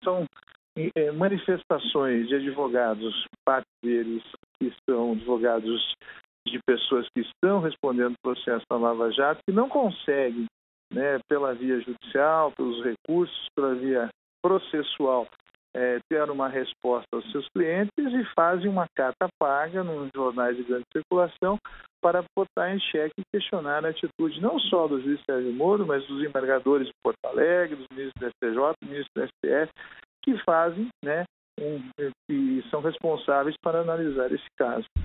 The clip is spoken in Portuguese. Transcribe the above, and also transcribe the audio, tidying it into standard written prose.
são manifestações de advogados, parte deles que são advogados de pessoas que estão respondendo processo na Lava Jato, que não conseguem, né, pela via judicial, pelos recursos, pela via processual, ter uma resposta aos seus clientes e fazem uma carta paga nos jornais de grande circulação para botar em xeque e questionar a atitude não só do juiz Sérgio Moro, mas dos embargadores de Porto Alegre, dos ministros do STJ, do ministro do STF, que fazem, né, que são responsáveis para analisar esse caso.